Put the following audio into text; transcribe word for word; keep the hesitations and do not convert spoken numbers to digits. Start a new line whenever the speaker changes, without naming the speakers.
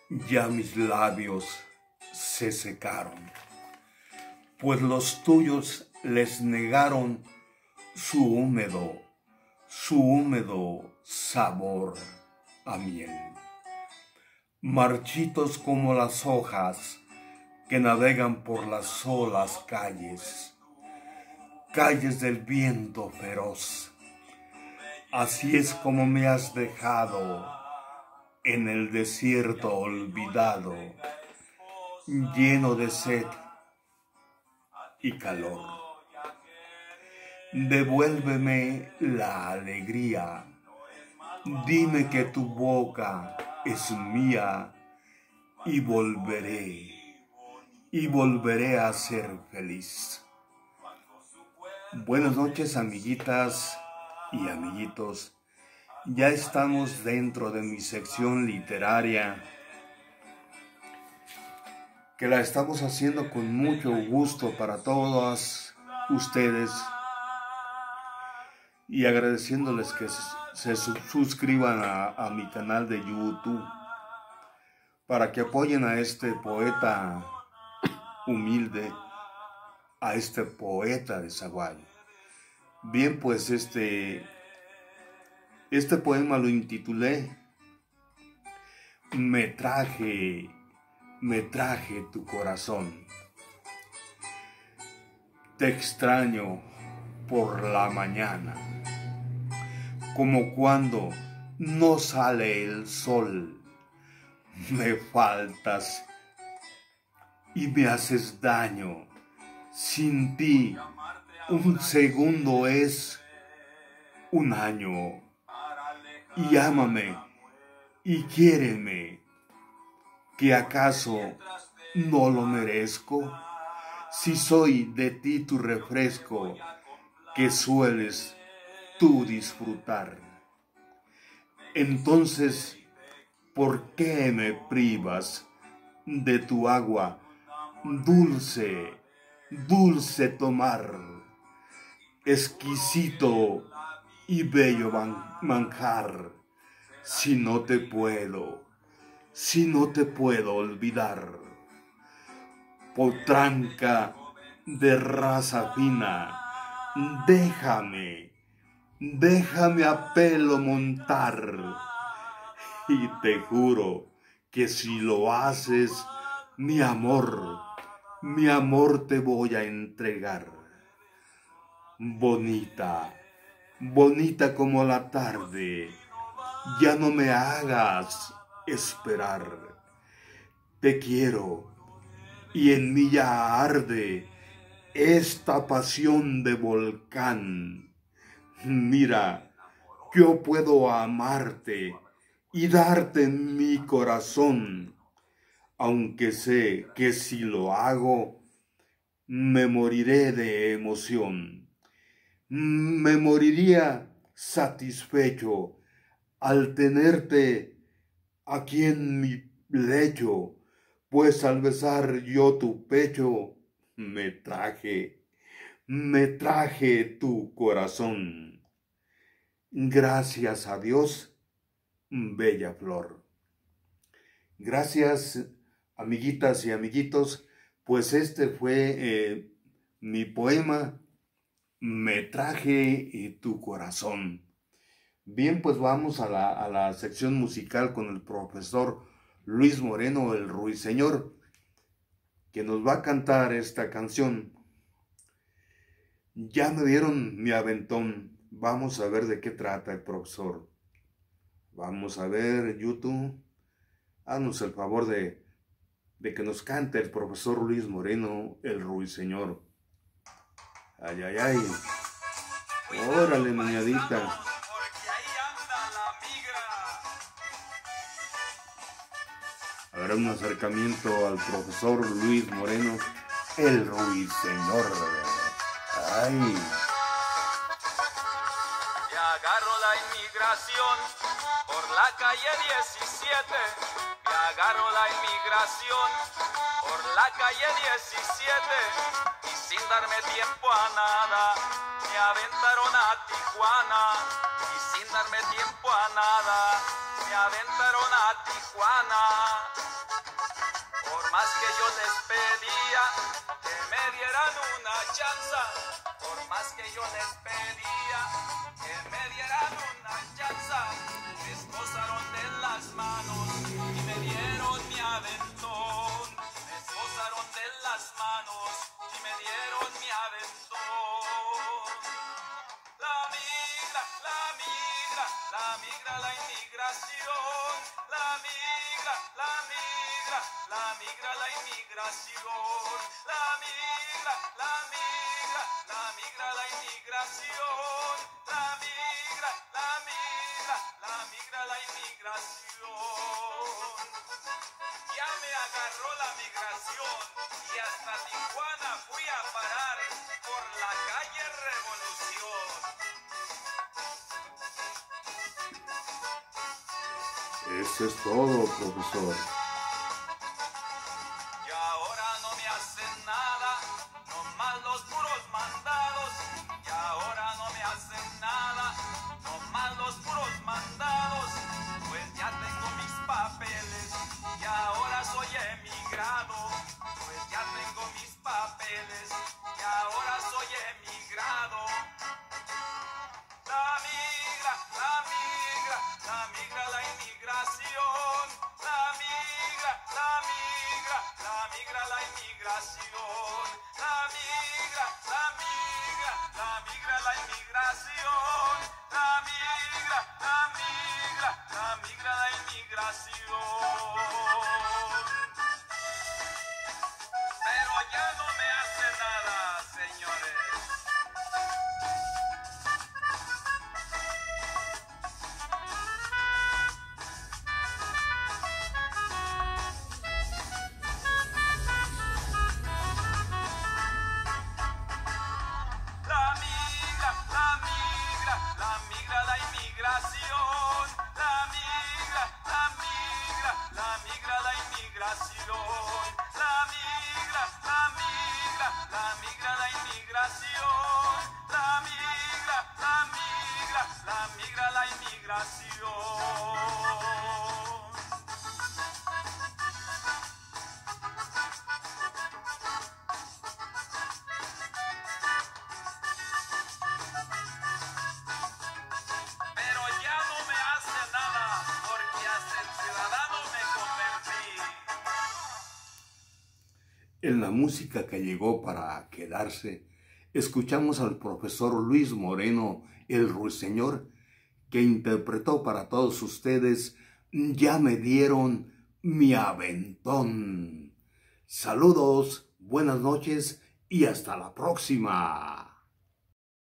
Ya mis labios se secaron, pues los tuyos les negaron su húmedo, su húmedo sabor a miel. Marchitos como las hojas que navegan por las solas calles, calles del viento feroz. Así es como me has dejado en el desierto olvidado, lleno de sed y calor. Devuélveme la alegría, dime que tu boca es mía y volveré, y volveré a ser feliz. Buenas noches, amiguitas y amiguitos. Ya estamos dentro de mi sección literaria, que la estamos haciendo con mucho gusto para todas ustedes y agradeciéndoles que se suscriban a, a mi canal de YouTube para que apoyen a este poeta humilde, a este poeta de Zaguayo. Bien, pues este... Este poema lo intitulé Me traje, me traje tu corazón. Te extraño por la mañana, como cuando no sale el sol. Me faltas y me haces daño. Sin ti, un segundo es un año. Y ámame, y quiéreme, que acaso no lo merezco, si soy de ti tu refresco, que sueles tú disfrutar. Entonces, ¿por qué me privas de tu agua dulce, dulce tomar, exquisito y bello manjar, si no te puedo, si no te puedo olvidar? Potranca de raza fina, déjame, déjame a pelo montar, y te juro que si lo haces, mi amor, mi amor te voy a entregar. Bonita, bonita como la tarde, ya no me hagas esperar. Te quiero y en mí ya arde esta pasión de volcán. Mira, yo puedo amarte y darte mi corazón, aunque sé que si lo hago, me moriré de emoción. Me moriría satisfecho al tenerte aquí en mi lecho, pues al besar yo tu pecho, me traje, me traje tu corazón. Gracias a Dios, bella flor. Gracias, amiguitas y amiguitos, pues este fue eh, mi poema, Me traje tu corazón. Bien, pues vamos a la, a la sección musical con el profesor Luis Moreno, el Ruiseñor, que nos va a cantar esta canción. Ya me dieron mi aventón. Vamos a ver de qué trata el profesor. Vamos a ver, YouTube. Haznos el favor de, de que nos cante el profesor Luis Moreno, el Ruiseñor. Ay, ay, ay. Órale, mañadita. Habrá un acercamiento al profesor Luis Moreno, el Ruiseñor. Ay.
Me agarro la inmigración por la calle diecisiete. Me agarro la inmigración por la calle diecisiete. Y sin darme tiempo a nada, me aventaron a Tijuana. Y sin darme tiempo a nada, me aventaron a Tijuana. Por más que yo les pedía que me dieran una chanza, por más que yo les pedía que me dieran una chanza, me esposaron de las manos y me dieron mi aventón. Me esposaron de las manos y me dieron mi aventón. La migra, la migra, la migra, la inmigración. La migra, la migra, la migra, la inmigración. La migra, la migra, la migra, la inmigración. La migra, la migra, la migra, la inmigración. Ya me agarró la migración y hasta Tijuana fui a parar por la calle Revolución.
Eso es todo, profesor.
Y ahora no me hacen nada, nomás los puros mandados. Y ahora no me hacen nada, nomás los puros mandados. Pues ya tengo mis papeles y ahora soy emigrado. Pues ya tengo mis papeles y ahora soy emigrado. La migra, la migra, la migra, la inmigración. La migra, la migra, la migra, la inmigración. La migra, la migra, la migra, la inmigración. La migra, la migra, la migra, la inmigración. Pero ya no me hace nada, señores. La migra, la migra, la migra, la inmigración. La migra, la migra, la migra, la inmigración. La migra, la migra, la migra, la inmigración. La migra, la migra, la migra, la inmigración. Pero ya no me hace nada, porque hasta el ciudadano me convertí.
En la música que llegó para quedarse, escuchamos al profesor Luis Moreno, el ruiseñor, que interpretó para todos ustedes Ya me dieron mi aventón. Saludos, buenas noches y hasta la próxima.